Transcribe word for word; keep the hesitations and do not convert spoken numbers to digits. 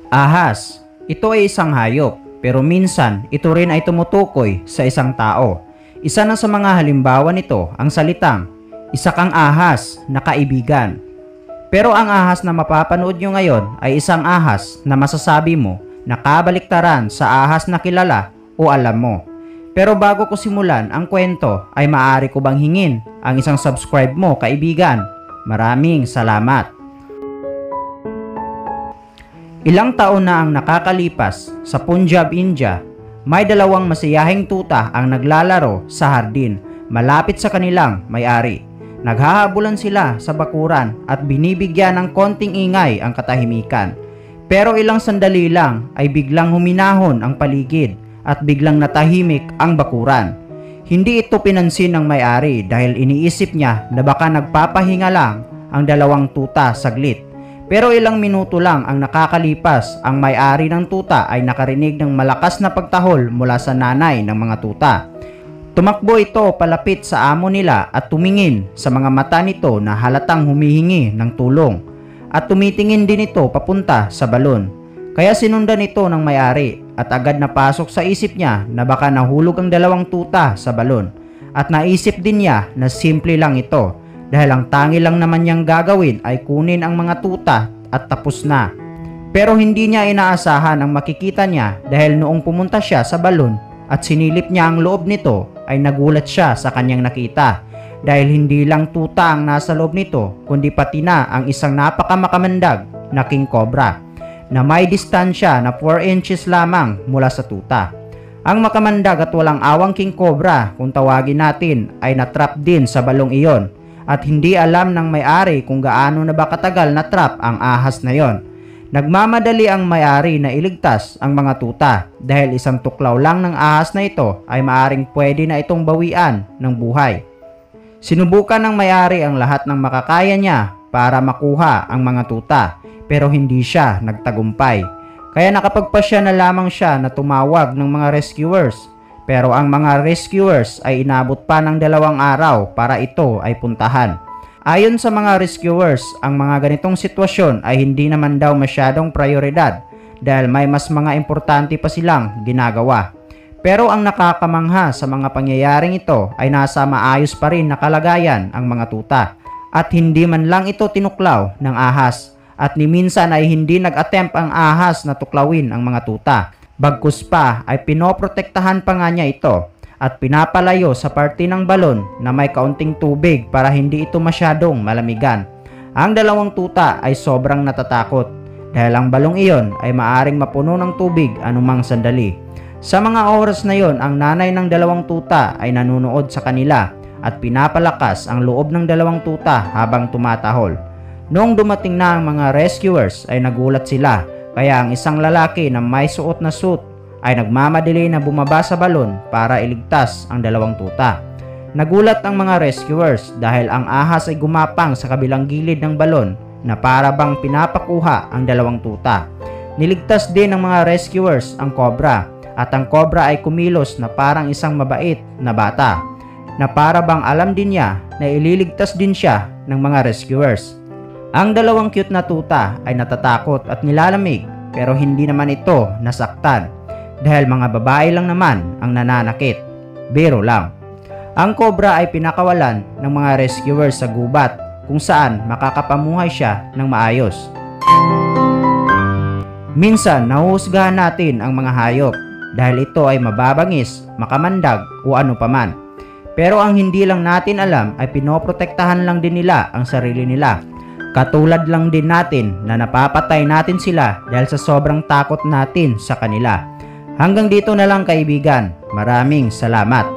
Ahas. Ito ay isang hayop, pero minsan ito rin ay tumutukoy sa isang tao. Isa na sa mga halimbawa nito ang salitang, isa kang ahas na kaibigan. Pero ang ahas na mapapanood nyo ngayon ay isang ahas na masasabi mo na kabaliktaran sa ahas na kilala o alam mo. Pero bago ko simulan ang kwento ay maaari ko bang hingin ang isang subscribe mo, kaibigan? Maraming salamat. Ilang taon na ang nakakalipas sa Punjab, India, may dalawang masiyahing tuta ang naglalaro sa hardin malapit sa kanilang may-ari. Naghahabulan sila sa bakuran at binibigyan ng konting ingay ang katahimikan. Pero ilang sandali lang ay biglang huminahon ang paligid at biglang natahimik ang bakuran. Hindi ito pinansin ng may-ari dahil iniisip niya na baka nagpapahinga lang ang dalawang tuta saglit. Pero ilang minuto lang ang nakakalipas, ang may-ari ng tuta ay nakarinig ng malakas na pagtahol mula sa nanay ng mga tuta. Tumakbo ito palapit sa amo nila at tumingin sa mga mata nito na halatang humihingi ng tulong. At tumitingin din ito papunta sa balon. Kaya sinundan ito ng may-ari at agad napasok sa isip niya na baka nahulog ang dalawang tuta sa balon. At naisip din niya na simple lang ito. Dahil ang tangi lang naman niyang gagawin ay kunin ang mga tuta at tapos na. Pero hindi niya inaasahan ang makikita niya dahil noong pumunta siya sa balon at sinilip niya ang loob nito ay nagulat siya sa kanyang nakita. Dahil hindi lang tuta ang nasa loob nito kundi pati na ang isang napakamakamandag na king cobra na may distansya na four inches lamang mula sa tuta. Ang makamandag at walang awang king cobra kung tawagin natin ay natrap din sa balong iyon. At hindi alam ng may-ari kung gaano na ba katagal na trap ang ahas na yon. Nagmamadali ang may-ari na iligtas ang mga tuta dahil isang tuklaw lang ng ahas na ito ay maaring pwede na itong bawian ng buhay. Sinubukan ng may-ari ang lahat ng makakaya niya para makuha ang mga tuta pero hindi siya nagtagumpay. Kaya nakapagpasya na lamang siya na tumawag ng mga rescuers. Pero ang mga rescuers ay inabot pa ng dalawang araw para ito ay puntahan. Ayon sa mga rescuers, ang mga ganitong sitwasyon ay hindi naman daw masyadong prioridad dahil may mas mga importante pa silang ginagawa. Pero ang nakakamangha sa mga pangyayaring ito ay nasa maayos pa rin na kalagayan ang mga tuta at hindi man lang ito tinuklaw ng ahas at ni minsan ay hindi nag-attempt ang ahas na tuklawin ang mga tuta. Bagkus pa ay pinoprotektahan pa nga niya ito at pinapalayo sa parte ng balon na may kaunting tubig para hindi ito masyadong malamigan. Ang dalawang tuta ay sobrang natatakot dahil ang balong iyon ay maaring mapuno ng tubig anumang sandali. Sa mga oras na yon, ang nanay ng dalawang tuta ay nanunood sa kanila at pinapalakas ang loob ng dalawang tuta habang tumatahol. Noong dumating na ang mga rescuers ay nagulat sila. Kaya ang isang lalaki na may suot na suit ay nagmamadali na bumaba sa balon para iligtas ang dalawang tuta. Nagulat ang mga rescuers dahil ang ahas ay gumapang sa kabilang gilid ng balon na para bang pinapakuha ang dalawang tuta. Niligtas din ng mga rescuers ang cobra at ang cobra ay kumilos na parang isang mabait na bata na para bang alam din niya na ililigtas din siya ng mga rescuers. Ang dalawang cute na tuta ay natatakot at nilalamig pero hindi naman ito nasaktan dahil mga babae lang naman ang nananakit. Biro lang. Ang cobra ay pinakawalan ng mga rescuers sa gubat kung saan makakapamuhay siya ng maayos. Minsan nahuhusgahan natin ang mga hayop dahil ito ay mababangis, makamandag o ano paman. Pero ang hindi lang natin alam ay pinoprotektahan lang din nila ang sarili nila. Katulad lang din natin na napapatay natin sila dahil sa sobrang takot natin sa kanila. Hanggang dito na lang, kaibigan. Maraming salamat.